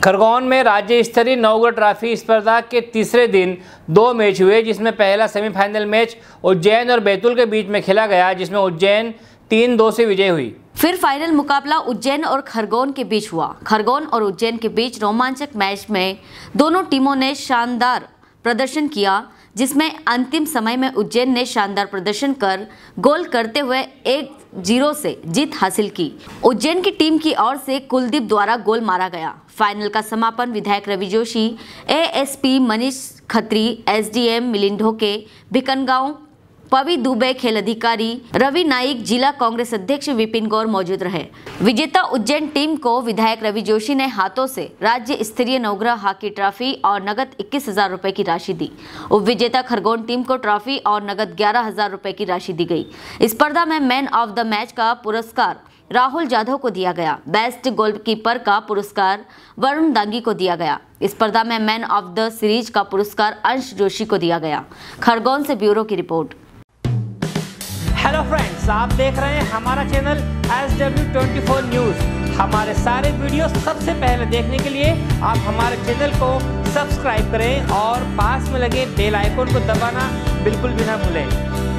खरगोन में राज्य स्तरीय नवगढ़ ट्रॉफी स्पर्धा के तीसरे दिन 2 मैच हुए, जिसमें पहला सेमीफाइनल मैच उज्जैन और बैतूल के बीच में खेला गया, जिसमें उज्जैन 3-2 से विजय हुई। फिर फाइनल मुकाबला उज्जैन और खरगोन के बीच हुआ। खरगोन और उज्जैन के बीच रोमांचक मैच में दोनों टीमों ने शानदार प्रदर्शन किया, जिसमें अंतिम समय में उज्जैन ने शानदार प्रदर्शन कर गोल करते हुए 1-0 से जीत हासिल की। उज्जैन की टीम की ओर से कुलदीप द्वारा गोल मारा गया। फाइनल का समापन विधायक रवि जोशी, एएसपी मनीष खत्री, एसडीएम मिलिंद ढोके, भिकनगांव पवी दुबे, खेल अधिकारी रवि नाइक, जिला कांग्रेस अध्यक्ष विपिन गौर मौजूद रहे। विजेता उज्जैन टीम को विधायक रवि जोशी ने हाथों से राज्य स्तरीय नवगढ़ हॉकी ट्रॉफी और नगद 21,000 रुपए की राशि दी। उप विजेता खरगोन टीम को ट्रॉफी और नगद 11,000 रुपए की राशि दी गई। स्पर्धा में मैन ऑफ द मैच का पुरस्कार राहुल जाधव को दिया गया। बेस्ट गोलकीपर का पुरस्कार वरुण दांगी को दिया गया। स्पर्धा में मैन ऑफ द सीरीज का पुरस्कार अंश जोशी को दिया गया। खरगोन से ब्यूरो की रिपोर्ट। हेलो फ्रेंड्स, आप देख रहे हैं हमारा चैनल SW24 न्यूज़। हमारे सारे वीडियो सबसे पहले देखने के लिए आप हमारे चैनल को सब्सक्राइब करें और पास में लगे बेल आइकन को दबाना बिल्कुल भी ना भूलें।